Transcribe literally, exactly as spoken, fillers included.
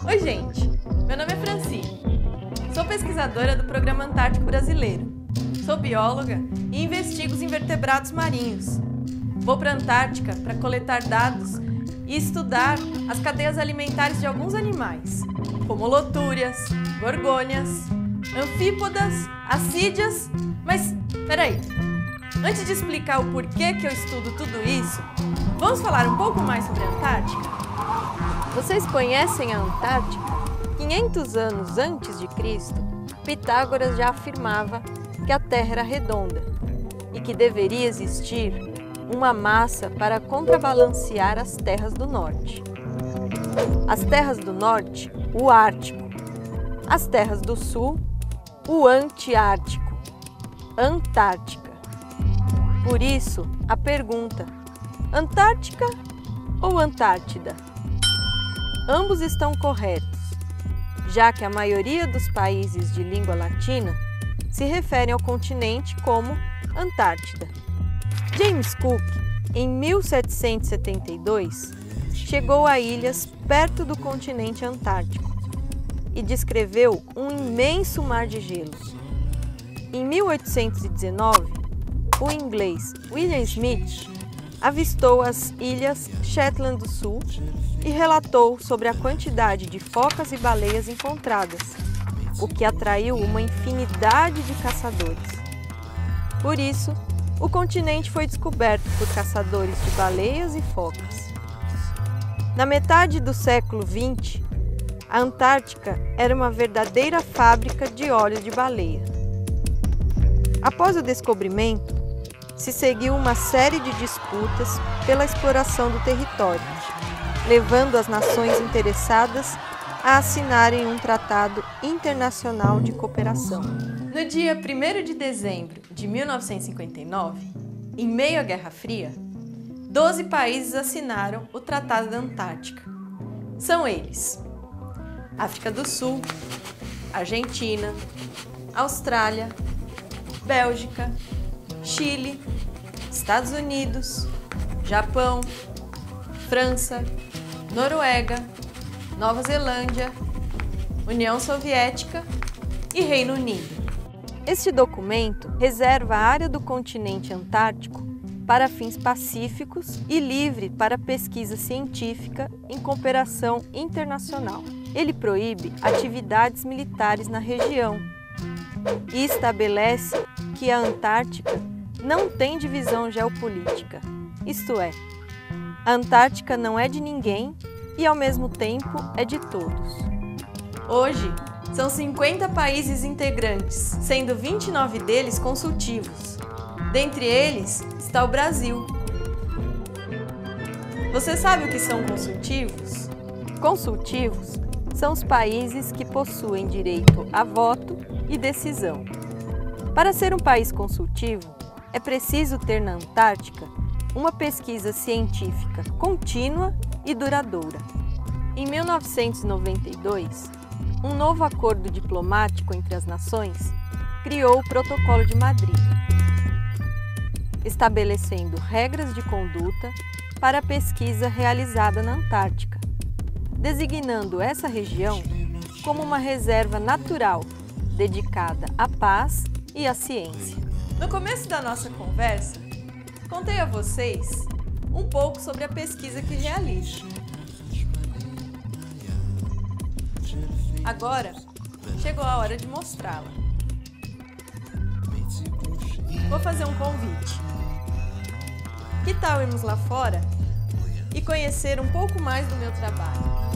Oi gente, meu nome é Francine, sou pesquisadora do Programa Antártico Brasileiro, sou bióloga e investigo os invertebrados marinhos. Vou para a Antártica para coletar dados e estudar as cadeias alimentares de alguns animais, como holotúrias, gorgônias, anfípodas, assídeas, mas peraí, antes de explicar o porquê que eu estudo tudo isso, vamos falar um pouco mais sobre a Antártica? Vocês conhecem a Antártica? quinhentos anos antes de Cristo, Pitágoras já afirmava que a Terra era redonda e que deveria existir uma massa para contrabalancear as terras do norte. As terras do norte, o Ártico. As terras do sul, o Antiártico, Antártica. Por isso, a pergunta: Antártica ou Antártida? Ambos estão corretos, já que a maioria dos países de língua latina se referem ao continente como Antártida. James Cook, em mil setecentos e setenta e dois, chegou a ilhas perto do continente antártico e descreveu um imenso mar de gelo. Em mil oitocentos e dezenove, o inglês William Smith avistou as ilhas Shetland do Sul e relatou sobre a quantidade de focas e baleias encontradas, o que atraiu uma infinidade de caçadores. Por isso, o continente foi descoberto por caçadores de baleias e focas. Na metade do século vinte, a Antártica era uma verdadeira fábrica de óleo de baleia. Após o descobrimento, se seguiu uma série de disputas pela exploração do território, levando as nações interessadas a assinarem um tratado internacional de cooperação. No dia primeiro de dezembro de mil novecentos e cinquenta e nove, em meio à Guerra Fria, doze países assinaram o Tratado da Antártica. São eles: África do Sul, Argentina, Austrália, Bélgica, Chile, Estados Unidos, Japão, França, Noruega, Nova Zelândia, União Soviética e Reino Unido. Este documento reserva a área do continente antártico para fins pacíficos e livre para pesquisa científica em cooperação internacional. Ele proíbe atividades militares na região e estabelece que a Antártica não tem divisão geopolítica, isto é, a Antártica não é de ninguém e ao mesmo tempo é de todos. Hoje, são cinquenta países integrantes, sendo vinte e nove deles consultivos. Dentre eles está o Brasil. Você sabe o que são consultivos? Consultivos são os países que possuem direito a voto e decisão. Para ser um país consultivo, é preciso ter na Antártica uma pesquisa científica contínua e duradoura. Em mil novecentos e noventa e dois, um novo acordo diplomático entre as nações criou o Protocolo de Madrid, estabelecendo regras de conduta para a pesquisa realizada na Antártica, designando essa região como uma reserva natural dedicada à paz e à ciência. No começo da nossa conversa, contei a vocês um pouco sobre a pesquisa que realizo. Agora, chegou a hora de mostrá-la. Vou fazer um convite. Que tal irmos lá fora e conhecer um pouco mais do meu trabalho?